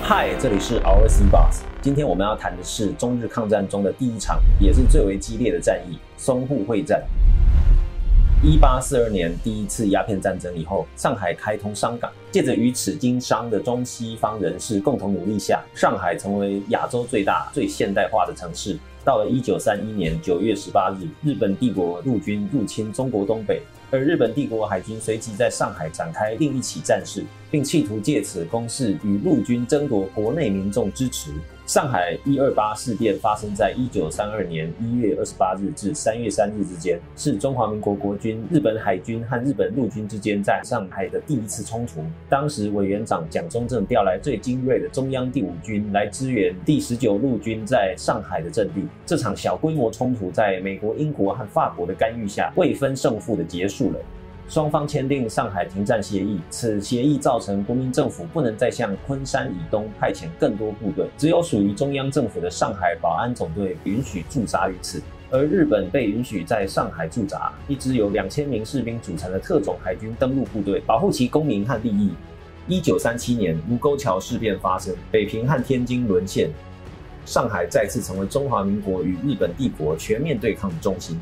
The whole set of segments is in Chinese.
嗨，这里是 RC Boss。今天我们要谈的是中日抗战中的第一场，也是最为激烈的战役——淞沪会战。1842年第一次鸦片战争以后，上海开通商港，借着与此经商的中西方人士共同努力下，上海成为亚洲最大、最现代化的城市。到了1931年9月18日，日本帝国陆军入侵中国东北，而日本帝国海军随即在上海展开另一起战事，并企图借此攻势与陆军争夺国内民众支持。上海128事变发生在1932年1月28日至3月3日之间，是中华民国国军、日本海军和日本陆军之间在上海的第一次冲突。当时委员长蒋中正调来最精锐的中央第5军来支援第19路军在上海的阵地。这场小规模冲突在美国、英国和法国的干预下，未分胜负的结束了。双方签订上海停战协议，此协议造成国民政府不能再向昆山以东派遣更多部队，只有属于中央政府的上海保安总队允许驻扎于此，而日本被允许在上海驻扎，一支由2000名士兵组成的特种海军登陆部队，保护其公民和利益。1937年卢沟桥事变发生，北平和天津沦陷，上海再次成为中华民国与日本帝国全面对抗的中心。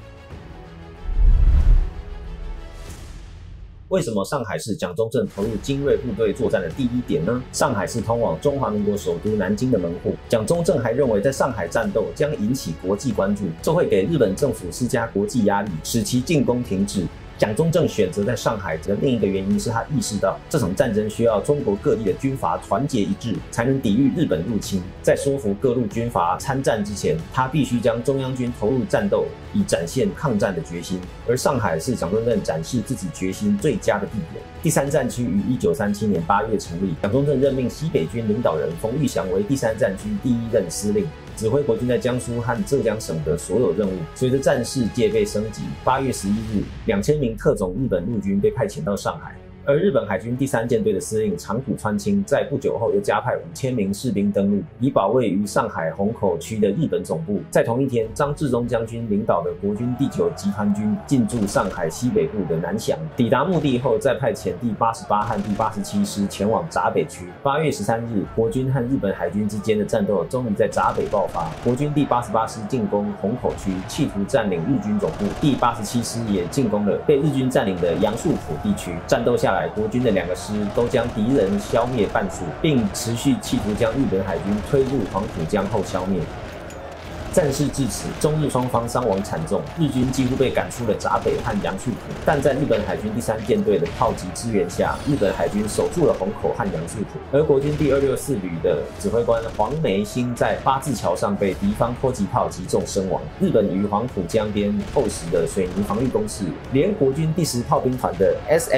为什么上海是蒋中正投入精锐部队作战的第一点呢？上海是通往中华民国首都南京的门户。蒋中正还认为，在上海战斗将引起国际关注，这会给日本政府施加国际压力，使其进攻停滞。蒋中正选择在上海的另一个原因是他意识到，这场战争需要中国各地的军阀团结一致，才能抵御日本入侵。在说服各路军阀参战之前，他必须将中央军投入战斗，以展现抗战的决心。而上海是蒋中正展示自己决心最佳的地点。第3战区于1937年8月成立，蒋中正任命西北军领导人冯玉祥为第3战区第1任司令，指挥国军在江苏和浙江省的所有任务。随着战事戒备升级，8月11日，2000名特种日本陆军被派遣到上海。而日本海军第3舰队的司令长谷川清在不久后又加派5000名士兵登陆，以保卫于上海虹口区的日本总部。在同一天，张治中将军领导的国军第9集团军进驻上海西北部的南翔，抵达目的后再派遣第88和第87师前往闸北区。8月13日，国军和日本海军之间的战斗终于在闸北爆发，国军第88师进攻虹口区，企图占领日军总部，第87师也进攻了被日军占领的杨树浦地区。战斗下来，国军的2个师都将敌人消灭半数，并持续企图将日本海军推入黄浦江后消灭。战事至此，中日双方伤亡惨重，日军几乎被赶出了闸北和杨树浦。但在日本海军第3舰队的炮击支援下，日本海军守住了虹口和杨树浦。而国军第264旅的指挥官黄梅兴在八字桥上被敌方迫击炮击中身亡。日本于黄浦江边厚实的水泥防御工事，连国军第10炮兵团的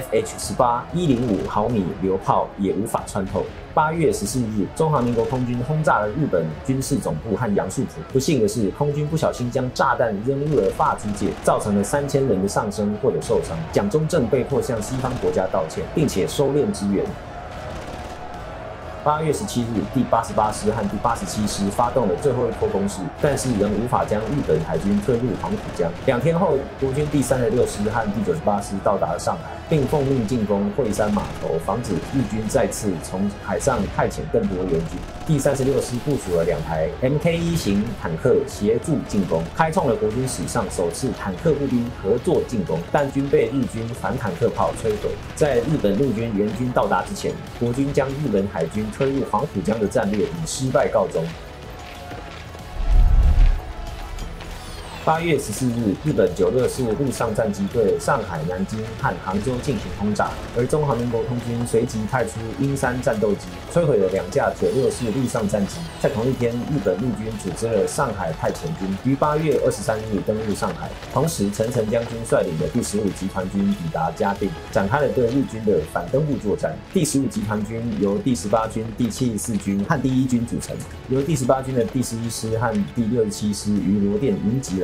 SFH-18 105毫米榴炮也无法穿透。8月14日，中华民国空军轰炸了日本军事总部和杨树浦。不幸的是，空军不小心将炸弹扔入了法租界，造成了3000人的丧生或者受伤。蒋中正被迫向西方国家道歉，并且收敛支援。8月17日，第88师和第87师发动了最后一波攻势，但是仍无法将日本海军推入黄浦江。2天后，国军第36师和第98师到达了上海，并奉命进攻惠山码头，防止日军再次从海上派遣更多援军。第36师部署了2台 MK1 型坦克协助进攻，开创了国军史上首次坦克步兵合作进攻，但均被日军反坦克炮摧毁。在日本陆军援军到达之前，国军将日本海军推入黄浦江的战略以失败告终。8月14日，日本964陆上战机对上海、南京和杭州进行轰炸，而中华民国空军随即派出鹰3战斗机，摧毁了2架964陆上战机。在同一天，日本陆军组织了上海派遣军，于8月23日登陆上海。同时，陈诚将军率领的第15集团军抵达嘉定，展开了对日军的反登陆作战。第15集团军由第18军、第74军和第1军组成，由第18军的第11师和第67师于罗店迎击来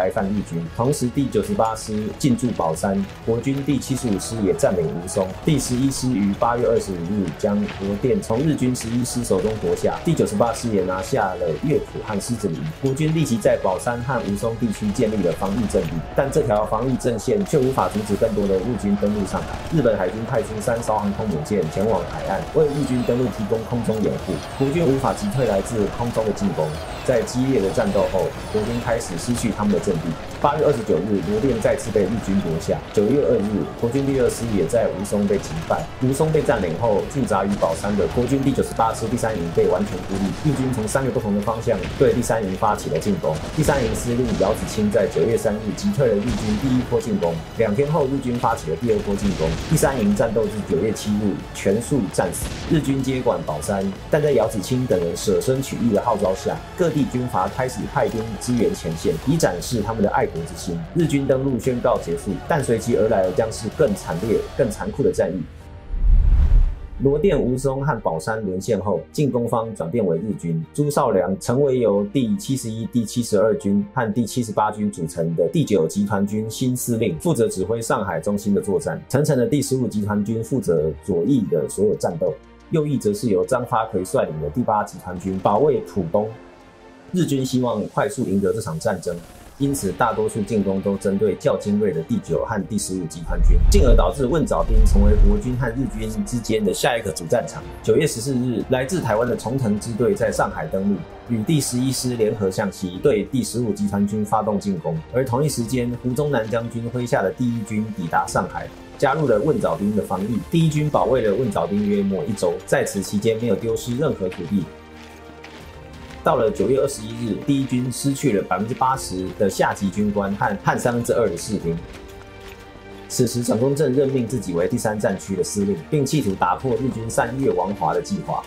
排犯日军。同时，第98师进驻宝山，国军第75师也占领吴淞。第11师于8月25日将罗店从日军11师手中夺下。第98师也拿下了乐谱和狮子林。国军立即在宝山和吴淞地区建立了防御阵地，但这条防御阵线却无法阻止更多的日军登陆上海。日本海军派出3艘航空母舰前往海岸，为日军登陆提供空中掩护。国军无法击退来自空中的进攻。在激烈的战斗后，国军开始失去他们的阵地。8月29日，罗店再次被日军夺下。9月2日，国军第2师也在吴淞被击败。吴淞被占领后，驻扎于宝山的国军第98师第3营被完全孤立。日军从3个不同的方向对第3营发起了进攻。第3营司令姚子清在9月3日击退了日军第1波进攻。2天后，日军发起了第2波进攻。第3营战斗至9月7日全数战死。日军接管宝山，但在姚子清等人舍身取义的号召下，各地军阀开始派兵支援前线，以展示他们的爱国之心。日军登陆宣告结束，但随即而来的将是更惨烈、更残酷的战役。罗店、吴淞和宝山沦陷后，进攻方转变为日军。朱绍良成为由第71、第72军和第78军组成的第9集团军新司令，负责指挥上海中心的作战。陈诚的第15集团军负责左翼的所有战斗，右翼则是由张发奎率领的第8集团军保卫浦东。日军希望快速赢得这场战争，因此大多数进攻都针对较精锐的第9和第15集团军，进而导致问枣滨成为国军和日军之间的下一个主战场。9月14日，来自台湾的重藤支队在上海登陆，与第11师联合向西对第15集团军发动进攻。而同一时间，胡宗南将军麾下的第1军抵达上海，加入了问枣滨的防御。第1军保卫了问枣滨约莫1周，在此期间没有丢失任何土地。到了9月21日，第1军失去了80%的下级军官和2/3的士兵。此时，蒋中正任命自己为第3战区的司令，并企图打破日军3月亡华的计划。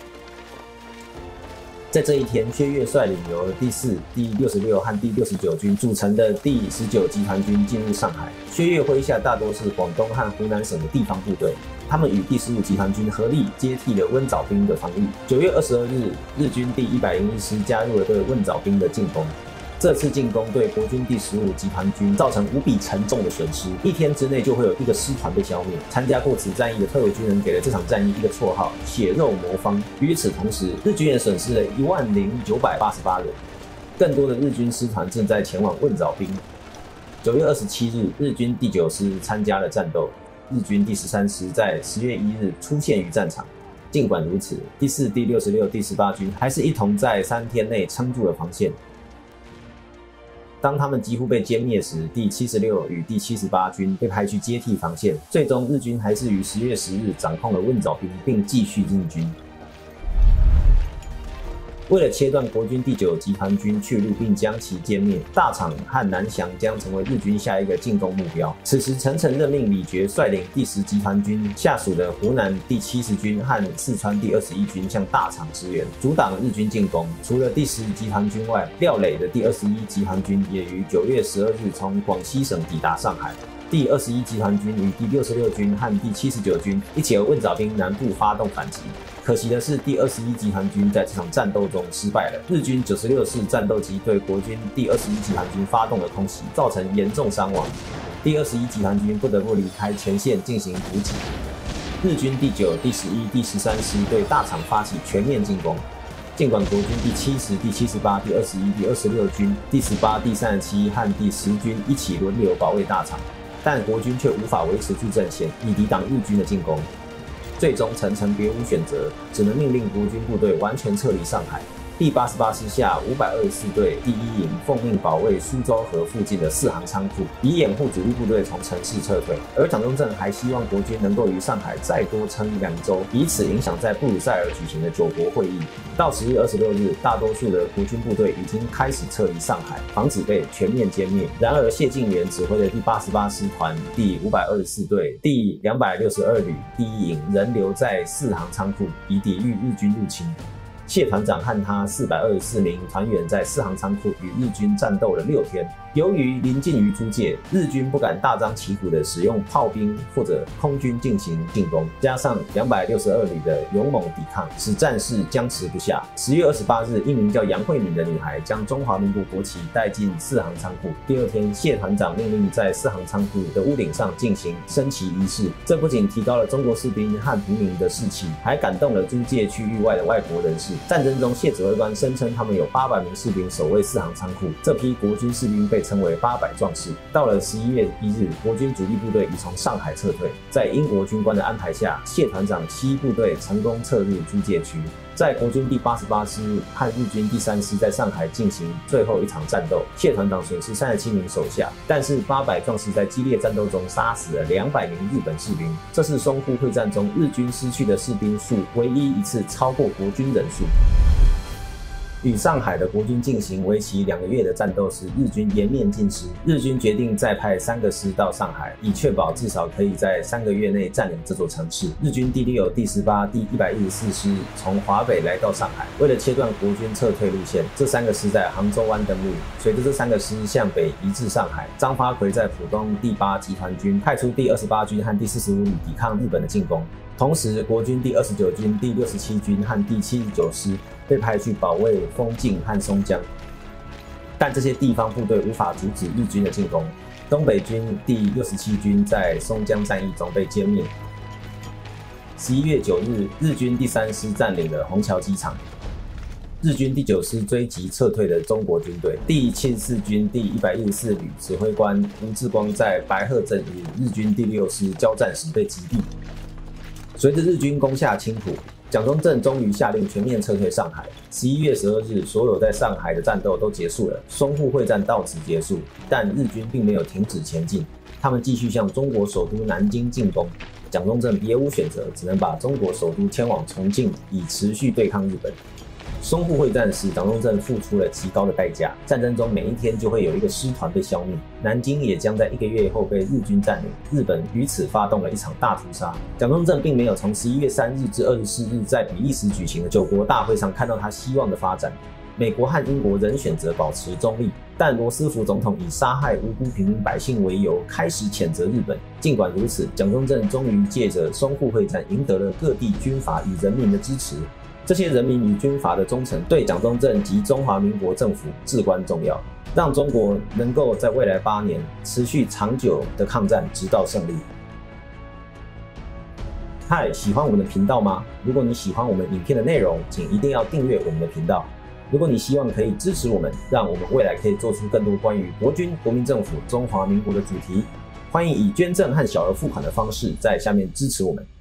在这一天，薛岳率领由第4、第66和第69军组成的第19集团军进入上海。薛岳麾下大多是广东和湖南省的地方部队，他们与第15集团军合力接替了温枣滨的防御。9月22日，日军第101师加入了对温枣滨的进攻。这次进攻对国军第15集团军造成无比沉重的损失，1天之内就会有1个师团被消灭。参加过此战役的特委军人给了这场战役一个绰号“血肉魔方”。与此同时，日军也损失了10988人，更多的日军师团正在前往问枣滨。9月27日，日军第9师参加了战斗，日军第13师在10月1日出现于战场。尽管如此，第4、第66、第18军还是一同在3天内撑住了防线。当他们几乎被歼灭时，第76与第78军被派去接替防线。最终，日军还是于10月10日掌控了问枣滨，并继续进军。为了切断国军第9集团军去路并将其歼灭，大场和南翔将成为日军下一个进攻目标。此时，陈诚任命李觉率领第10集团军下属的湖南第70军和四川第21军向大场支援，阻挡日军进攻。除了第10集团军外，廖磊的第21集团军也于9月12日从广西省抵达上海。第21集团军与第66军和第79军一起由问枣滨南部发动反击。可惜的是，第21集团军在这场战斗中失败了。日军96式战斗机对国军第21集团军发动了空袭，造成严重伤亡。第21集团军不得不离开前线进行补给。日军第9、第11、第13师对大场发起全面进攻。尽管国军第70、第78、第21、第26军、第18、第37和第10军一起轮流保卫大场，但国军却无法维持住阵线，以抵挡日军的进攻。最终，陈诚别无选择，只能命令国军部队完全撤离上海。第88师下524队第1营奉命保卫苏州河附近的4行仓库，以掩护主力部队从城市撤退。而蒋中正还希望国军能够于上海再多撑2周，以此影响在布鲁塞尔举行的9国会议。到10月26日，大多数的国军部队已经开始撤离上海，防止被全面歼灭。然而，谢晋元指挥的第88师团第524队第262旅第1营仍留在4行仓库，以抵御日军入侵。谢团长和他424名团员在4行仓库与日军战斗了6天， 由于临近于租界，日军不敢大张旗鼓地使用炮兵或者空军进行进攻，加上262旅的勇猛抵抗，使战事僵持不下。10月28日，一名叫杨惠敏的女孩将中华民国国旗带进四行仓库。第二天，谢团长命令在四行仓库的屋顶上进行升旗仪式，这不仅提高了中国士兵和平民的士气，还感动了租界区域外的外国人士。战争中，谢指挥官声称他们有800名士兵守卫四行仓库，这批国军士兵被称为800壮士。到了11月1日，国军主力部队已从上海撤退，在英国军官的安排下，谢团长西部队成功撤入租界区。在国军第88师和日军第3师在上海进行最后一场战斗，谢团长损失37名手下，但是800壮士在激烈战斗中杀死了200名日本士兵，这是淞沪会战中日军失去的士兵数唯一一次超过国军人数。与上海的国军进行为期2个月的战斗时，日军颜面尽失。日军决定再派3个师到上海，以确保至少可以在3个月内占领这座城市。日军第6、第18、第114师从华北来到上海，为了切断国军撤退路线，这3个师在杭州湾登陆。随着这3个师向北移至上海，张发奎在浦东第8集团军派出第28军和第45旅抵抗日本的进攻。同时，国军第29军、第67军和第79师被派去保卫丰晋和松江，但这些地方部队无法阻止日军的进攻。东北军第67军在松江战役中被歼灭。11月9日，日军第3师占领了虹桥机场。日军第9师追击撤退的中国军队，第74军第114旅指挥官吴志光在白鹤镇与日军第6师交战时被击毙。随着日军攻下青浦，蒋中正终于下令全面撤退上海。11月12日，所有在上海的战斗都结束了，淞沪会战到此结束。但日军并没有停止前进，他们继续向中国首都南京进攻。蒋中正别无选择，只能把中国首都迁往重庆，以持续对抗日本。淞沪会战时，蒋中正付出了极高的代价。战争中每一天就会有一个师团被消灭，南京也将在1个月后被日军占领。日本于此发动了一场大屠杀。蒋中正并没有从11月3日至24日在比利时举行的9国大会上看到他希望的发展。美国和英国仍选择保持中立，但罗斯福总统以杀害无辜平民百姓为由，开始谴责日本。尽管如此，蒋中正终于借着淞沪会战赢得了各地军阀与人民的支持。这些人民与军阀的忠诚对蒋中正及中华民国政府至关重要，让中国能够在未来8年持续长久的抗战，直到胜利。嗨，喜欢我们的频道吗？如果你喜欢我们影片的内容，请一定要订阅我们的频道。如果你希望可以支持我们，让我们未来可以做出更多关于国军、国民政府、中华民国的主题，欢迎以捐赠和小额付款的方式在下面支持我们。